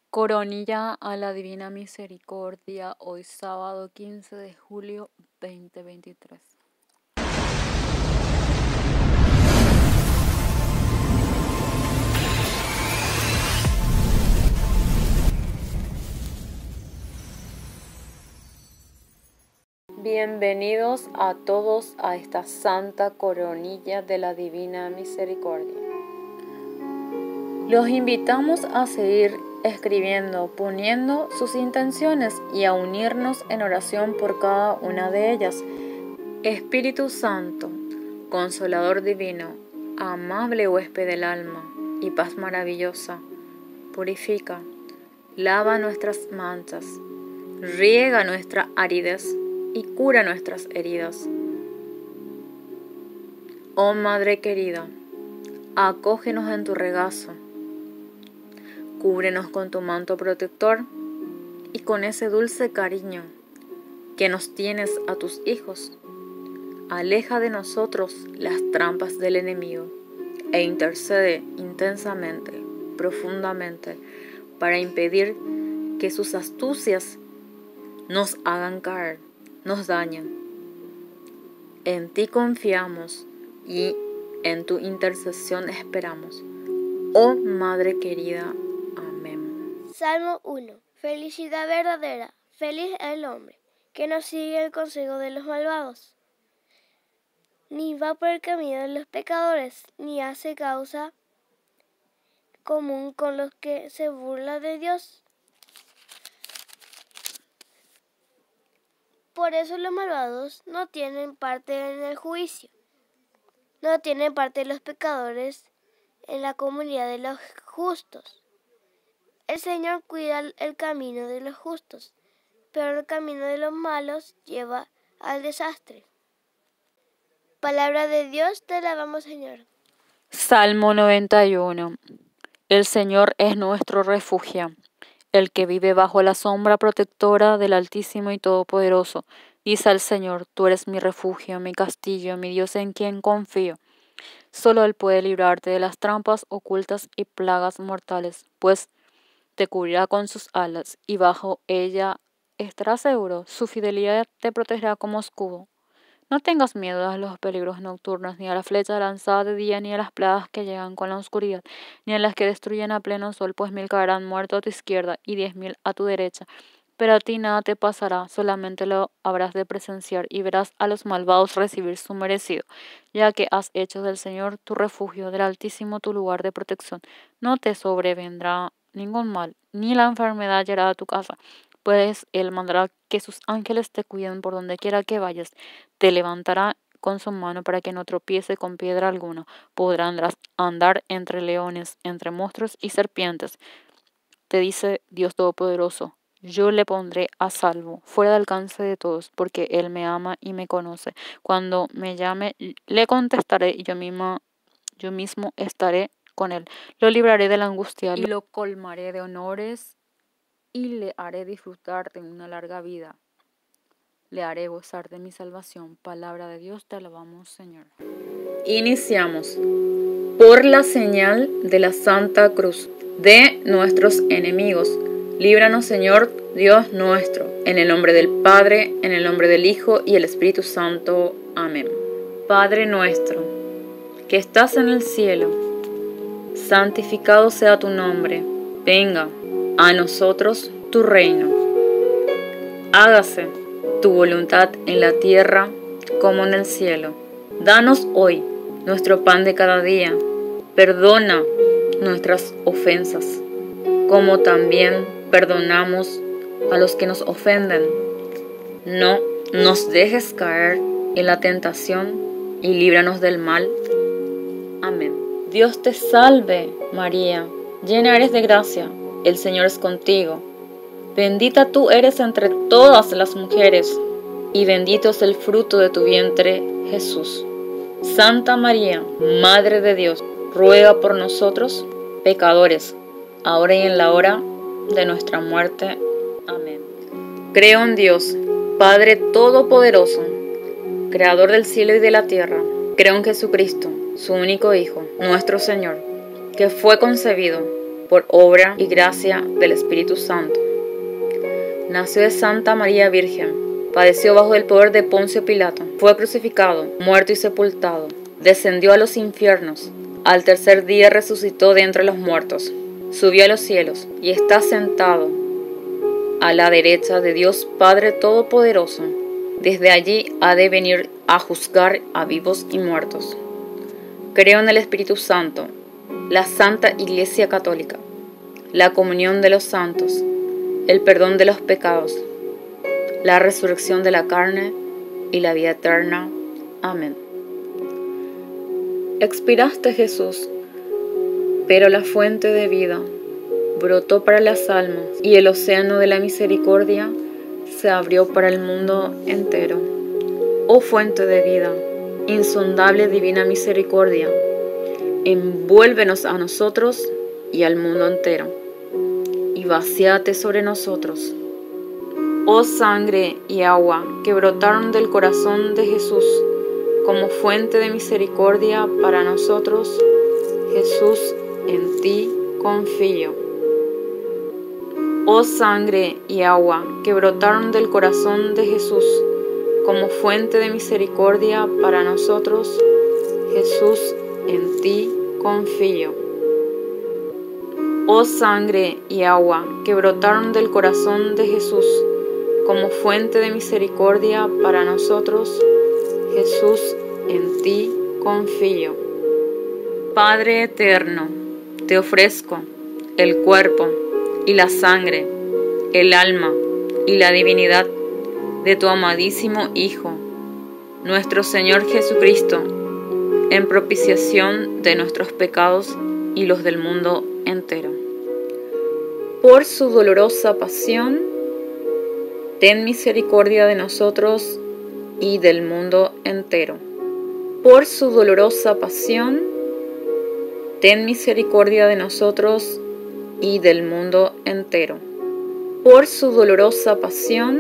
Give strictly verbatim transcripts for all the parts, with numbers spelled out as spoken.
Coronilla a la Divina Misericordia, hoy sábado quince de julio veinte veintitrés. Bienvenidos a todos a esta Santa Coronilla de la Divina Misericordia. Los invitamos a seguir escribiendo, poniendo sus intenciones y a unirnos en oración por cada una de ellas. Espíritu Santo, Consolador Divino, amable huésped del alma y paz maravillosa, purifica, lava nuestras manchas, riega nuestra aridez y cura nuestras heridas. Oh Madre querida, acógenos en tu regazo, cúbrenos con tu manto protector y con ese dulce cariño que nos tienes a tus hijos. Aleja de nosotros las trampas del enemigo e intercede intensamente, profundamente, para impedir que sus astucias nos hagan caer, nos dañen. En ti confiamos y en tu intercesión esperamos. Oh Madre querida, amén. Salmo uno. Felicidad verdadera. Feliz el hombre que no sigue el consejo de los malvados, ni va por el camino de los pecadores, ni hace causa común con los que se burlan de Dios. Por eso los malvados no tienen parte en el juicio, no tienen parte los pecadores en la comunidad de los justos. El Señor cuida el camino de los justos, pero el camino de los malos lleva al desastre. Palabra de Dios, te alabamos, Señor. Salmo noventa y uno. El Señor es nuestro refugio, el que vive bajo la sombra protectora del Altísimo y Todopoderoso. Dice al Señor: tú eres mi refugio, mi castillo, mi Dios en quien confío. Solo Él puede librarte de las trampas ocultas y plagas mortales, pues te cubrirá con sus alas, y bajo ella estarás seguro. Su fidelidad te protegerá como escudo. No tengas miedo a los peligros nocturnos, ni a la flecha lanzada de día, ni a las plagas que llegan con la oscuridad, ni a las que destruyen a pleno sol, pues mil caerán muertos a tu izquierda y diez mil a tu derecha. Pero a ti nada te pasará, solamente lo habrás de presenciar y verás a los malvados recibir su merecido, ya que has hecho del Señor tu refugio, del Altísimo tu lugar de protección. No te sobrevendrá ningún mal, ni la enfermedad llegará a tu casa, pues Él mandará que sus ángeles te cuiden por donde quiera que vayas. Te levantará con su mano para que no tropiece con piedra alguna. Podrás andar entre leones, entre monstruos y serpientes. Te dice Dios Todopoderoso: yo le pondré a salvo, fuera del alcance de todos, porque Él me ama y me conoce. Cuando me llame, le contestaré y yo misma, yo mismo estaré con Él. Lo libraré de la angustia y lo colmaré de honores y le haré disfrutar de una larga vida. Le haré gozar de mi salvación. Palabra de Dios, te alabamos, Señor. Iniciamos. Por la señal de la Santa Cruz de nuestros enemigos, líbranos, Señor Dios nuestro, en el nombre del Padre, en el nombre del Hijo y el Espíritu Santo. Amén. Padre nuestro, que estás en el cielo, santificado sea tu nombre. Venga a nosotros tu reino. Hágase tu voluntad en la tierra como en el cielo. Danos hoy nuestro pan de cada día. Perdona nuestras ofensas, como también perdonamos a los que nos ofenden. No nos dejes caer en la tentación y líbranos del mal. Amén. Dios te salve, María, llena eres de gracia. El Señor es contigo. Bendita tú eres entre todas las mujeres, y bendito es el fruto de tu vientre, Jesús. Santa María, Madre de Dios, ruega por nosotros, pecadores, ahora y en la hora de nuestra muerte. Amén. Creo en Dios, Padre Todopoderoso, Creador del cielo y de la tierra. Creo en Jesucristo, su único Hijo, nuestro Señor, que fue concebido por obra y gracia del Espíritu Santo. Nació de Santa María Virgen, padeció bajo el poder de Poncio Pilato, fue crucificado, muerto y sepultado, descendió a los infiernos, al tercer día resucitó de entre los muertos, subió a los cielos y está sentado a la derecha de Dios Padre Todopoderoso. Desde allí ha de venir a juzgar a vivos y muertos. Creo en el Espíritu Santo, la Santa Iglesia Católica, la comunión de los santos, el perdón de los pecados, la resurrección de la carne y la vida eterna. Amén. Expiraste, Jesús, pero la fuente de vida brotó para las almas y el océano de la misericordia se abrió para el mundo entero. Oh fuente de vida, insondable divina misericordia, envuélvenos a nosotros y al mundo entero, y vacíate sobre nosotros. Oh sangre y agua que brotaron del corazón de Jesús como fuente de misericordia para nosotros, Jesús, en ti confío. Oh sangre y agua que brotaron del corazón de Jesús como fuente de misericordia para nosotros, Jesús, en ti confío. Oh sangre y agua que brotaron del corazón de Jesús como fuente de misericordia para nosotros, Jesús, en ti confío. Padre eterno, te ofrezco el cuerpo y la sangre, el alma y la divinidad de tu amadísimo Hijo, nuestro Señor Jesucristo, en propiciación de nuestros pecados y los del mundo entero. Por su dolorosa pasión, ten misericordia de nosotros y del mundo entero. Por su dolorosa pasión, ten misericordia de nosotros y del mundo entero. Por su dolorosa pasión,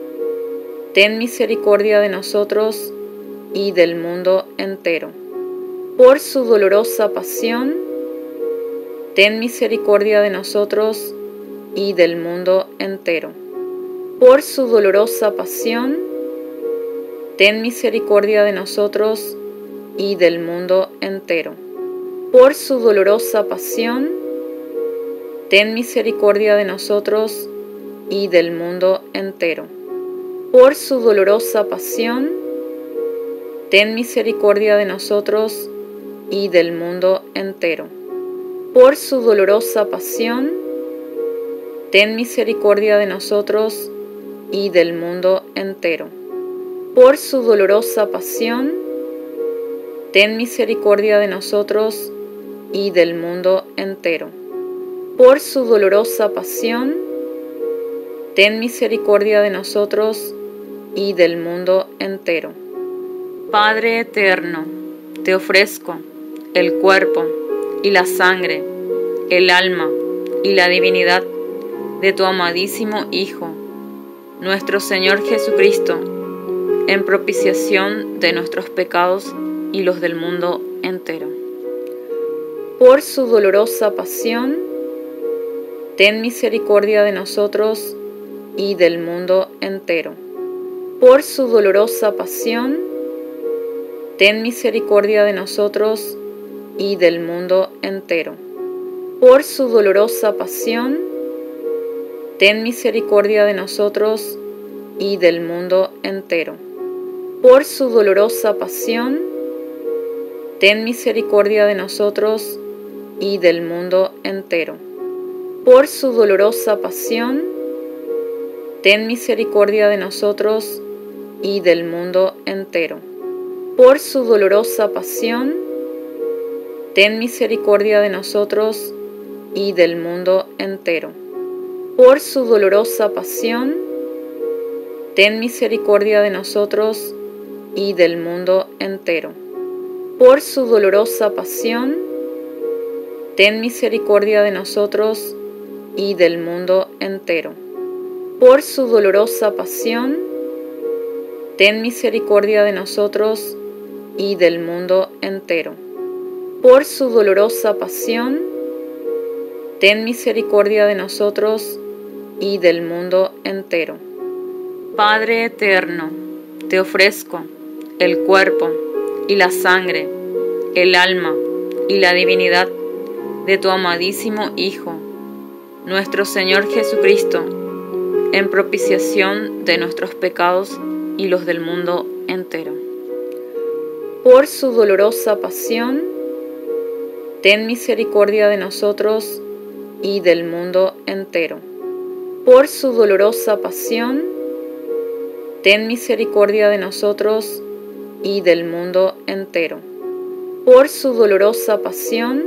ten misericordia de nosotros y del mundo entero. Por su dolorosa pasión, ten misericordia de nosotros y del mundo entero. Por su dolorosa pasión, ten misericordia de nosotros y del mundo entero. Por su dolorosa pasión, ten misericordia de nosotros y del mundo entero. Por su dolorosa pasión, ten misericordia de nosotros y del mundo entero. Por su dolorosa pasión, ten misericordia de nosotros y del mundo entero. Por su dolorosa pasión, ten misericordia de nosotros y del mundo entero. Por su dolorosa pasión, ten misericordia de nosotros y del mundo entero. Padre eterno, te ofrezco el cuerpo y la sangre, el alma y la divinidad de tu amadísimo Hijo, nuestro Señor Jesucristo, en propiciación de nuestros pecados y los del mundo entero. Por su dolorosa pasión, ten misericordia de nosotros y del mundo entero. Por su dolorosa pasión, ten misericordia de nosotros y del mundo entero. Por su dolorosa pasión, ten misericordia de nosotros y del mundo entero. Por su dolorosa pasión, ten misericordia de nosotros y del mundo entero. Por su dolorosa pasión, ten misericordia de nosotros y del mundo entero. Por su dolorosa pasión, ten misericordia de nosotros y del mundo entero. Por su dolorosa pasión, ten misericordia de nosotros y del mundo entero. Por su dolorosa pasión, ten misericordia de nosotros y del mundo entero. Por su dolorosa pasión, ten misericordia de nosotros y del mundo entero. Por su dolorosa pasión, ten misericordia de nosotros y del mundo entero. Padre eterno, te ofrezco el cuerpo y la sangre, el alma y la divinidad de tu amadísimo Hijo, nuestro Señor Jesucristo, en propiciación de nuestros pecados y los del mundo entero. Por su dolorosa pasión, ten misericordia de nosotros y del mundo entero. Por su dolorosa pasión, ten misericordia de nosotros y del mundo entero. Por su dolorosa pasión,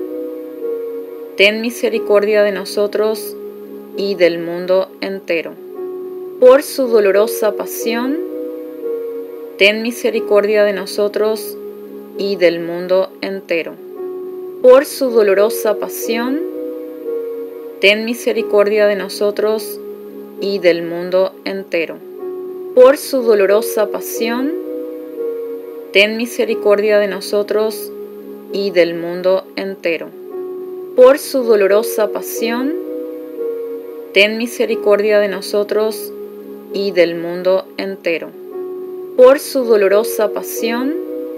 ten misericordia de nosotros y del mundo entero. Por su dolorosa pasión, ten misericordia de nosotros y del mundo entero. Por su dolorosa pasión, ten misericordia de nosotros y del mundo entero. Por su dolorosa pasión, ten misericordia de nosotros y del mundo entero. Por su dolorosa pasión, ten misericordia de nosotros y del mundo entero. Por su dolorosa pasión,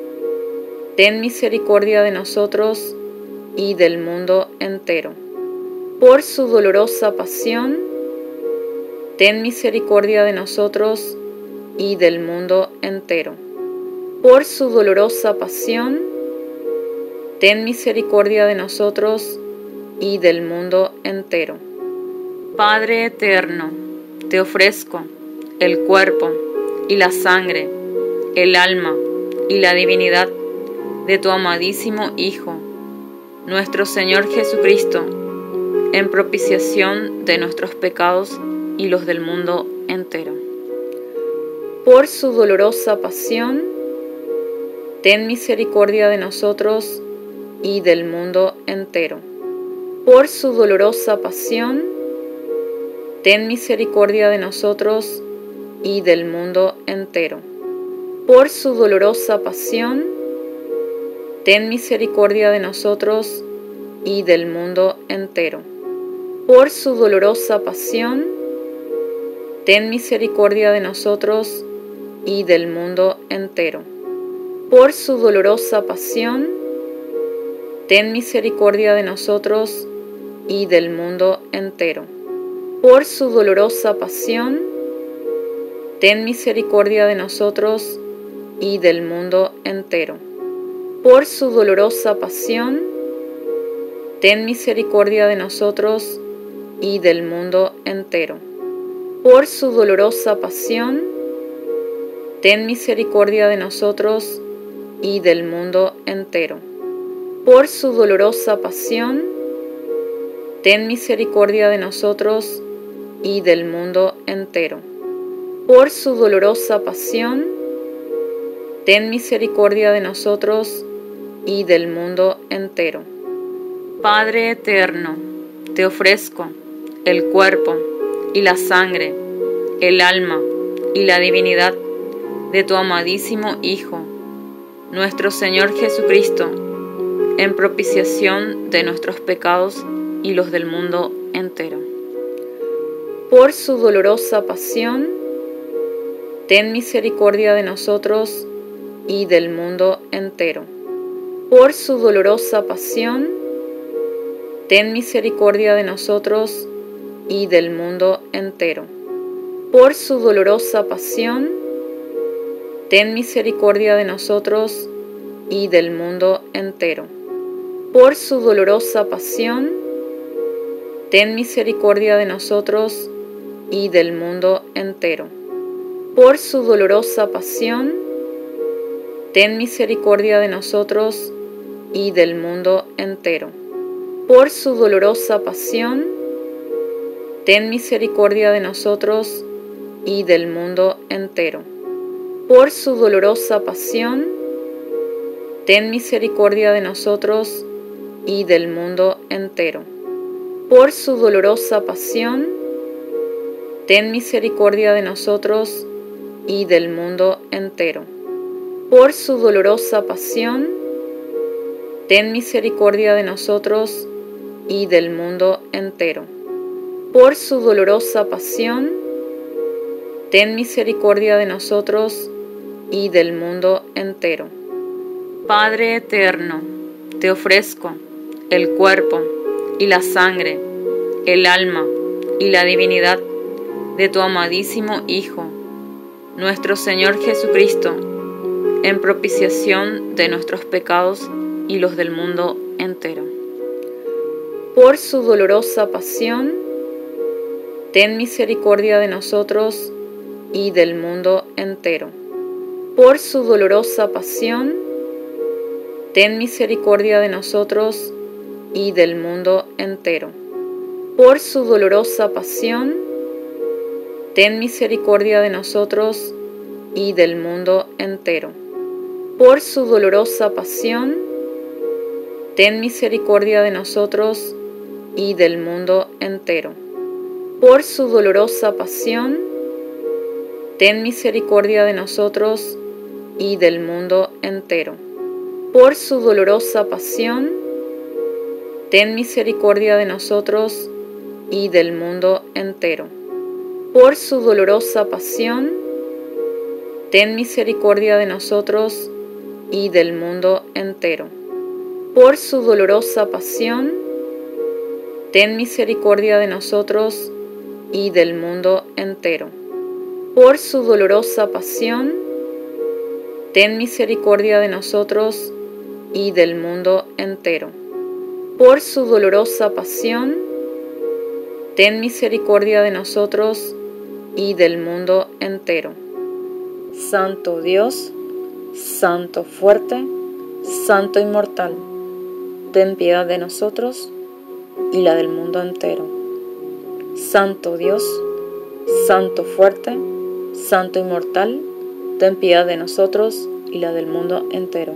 ten misericordia de nosotros y del mundo entero. Por su dolorosa pasión, ten misericordia de nosotros y del mundo entero. Por su dolorosa pasión, ten misericordia de nosotros y del mundo entero. Padre eterno, te ofrezco el cuerpo y la sangre, el alma y la divinidad de tu amadísimo Hijo, nuestro Señor Jesucristo, en propiciación de nuestros pecados y los del mundo entero. Por su dolorosa pasión, ten misericordia de nosotros y del mundo entero. Por su dolorosa pasión, ten misericordia de nosotros y del mundo entero. Por su dolorosa pasión, ten misericordia de nosotros y del mundo entero. Por su dolorosa pasión, ten misericordia de nosotros y del mundo entero. Por su dolorosa pasión, ten misericordia de nosotros y del mundo entero. Por su dolorosa pasión, ten misericordia de nosotros y del mundo entero. Por su dolorosa pasión, ten misericordia de nosotros y del mundo entero. Por su dolorosa pasión, ten misericordia de nosotros y del mundo entero. Por su dolorosa pasión, ten misericordia de nosotros y del mundo entero. Por su dolorosa pasión, ten misericordia de nosotros y del mundo entero. Padre eterno, te ofrezco el cuerpo y la sangre, el alma y la divinidad de tu amadísimo Hijo, nuestro Señor Jesucristo, en propiciación de nuestros pecados y los del mundo entero. Por su dolorosa pasión, ten misericordia de nosotros y del mundo entero. Por su dolorosa pasión, ten misericordia de nosotros y del mundo entero. Por su dolorosa pasión, ten misericordia de nosotros y del mundo entero. Por su dolorosa pasión, ten misericordia de nosotros y del mundo entero. Por su dolorosa pasión, ten misericordia de nosotros y del mundo entero. Por su dolorosa pasión, ten misericordia de nosotros y del mundo entero. Por su dolorosa pasión, ten misericordia de nosotros y del mundo entero. Por su dolorosa pasión, ten misericordia de nosotros y del mundo entero. Por su dolorosa pasión, ten misericordia de nosotros y del mundo entero. Por su dolorosa pasión, ten misericordia de nosotros y del mundo entero. Padre eterno, te ofrezco el cuerpo y la sangre, el alma y la divinidad de tu amadísimo Hijo, nuestro Señor Jesucristo, en propiciación de nuestros pecados y los del mundo entero. Por su dolorosa pasión, ten misericordia de nosotros y del mundo entero. Por su dolorosa pasión, ten misericordia de nosotros y del mundo entero. Por su dolorosa pasión, ten misericordia de nosotros y del mundo entero. Por su dolorosa pasión, ten misericordia de nosotros y del mundo entero. Por su dolorosa pasión, ten misericordia de nosotros y del mundo entero. Por su dolorosa pasión, ten misericordia de nosotros y del mundo entero. Por su dolorosa pasión, ten misericordia de nosotros y del mundo entero. Por su dolorosa pasión, ten misericordia de nosotros y del mundo entero. Por su dolorosa pasión, ten misericordia de nosotros y del mundo entero. Por su dolorosa pasión, ten misericordia de nosotros y del mundo entero. Santo Dios, Santo fuerte, Santo inmortal, ten piedad de nosotros y la del mundo entero. Santo Dios, Santo fuerte, Santo inmortal, ten piedad de nosotros y la del mundo entero.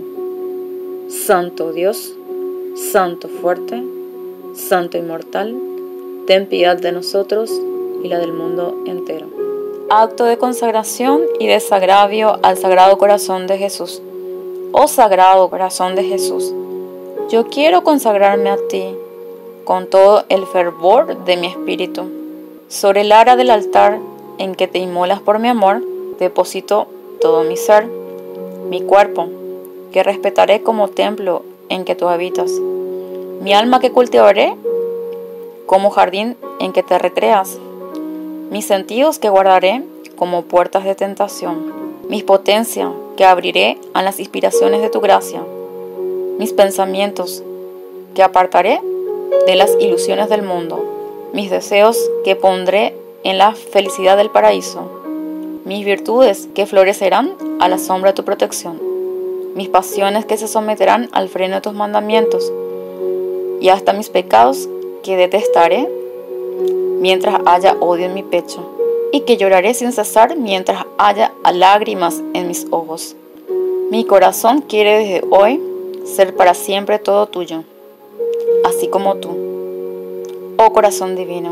Santo Dios, Santo fuerte, Santo inmortal, ten piedad de nosotros y la del mundo entero. Acto de consagración y desagravio al Sagrado Corazón de Jesús. Oh Sagrado Corazón de Jesús, yo quiero consagrarme a ti con todo el fervor de mi espíritu. Sobre el ara del altar en que te inmolas por mi amor, deposito todo mi ser, mi cuerpo, que respetaré como templo en que tú habitas, mi alma que cultivaré como jardín en que te recreas, mis sentidos que guardaré como puertas de tentación, mis potencias que abriré a las inspiraciones de tu gracia, mis pensamientos que apartaré de las ilusiones del mundo, mis deseos que pondré en la felicidad del paraíso, mis virtudes que florecerán a la sombra de tu protección, mis pasiones que se someterán al freno de tus mandamientos, y hasta mis pecados que detestaré mientras haya odio en mi pecho, y que lloraré sin cesar mientras haya lágrimas en mis ojos. Mi corazón quiere desde hoy ser para siempre todo tuyo, así como tú, oh corazón divino.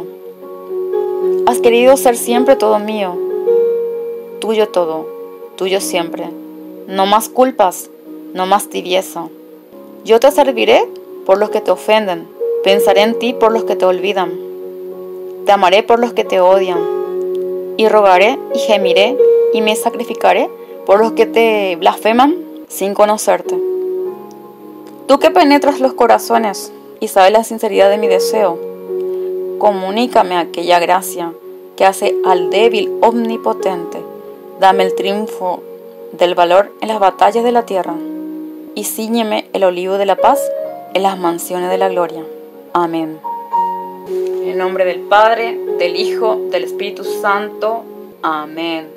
Has querido ser siempre todo mío, tuyo todo, tuyo siempre. No más culpas, no más tibieza. Yo te serviré por los que te ofenden, pensaré en ti por los que te olvidan, te amaré por los que te odian, y rogaré y gemiré y me sacrificaré por los que te blasfeman sin conocerte. Tú que penetras los corazones y sabes la sinceridad de mi deseo, comunícame aquella gracia que hace al débil omnipotente. Dame el triunfo del valor en las batallas de la tierra y cíñeme el olivo de la paz en las mansiones de la gloria. Amén. En el nombre del Padre, del Hijo, del Espíritu Santo. Amén.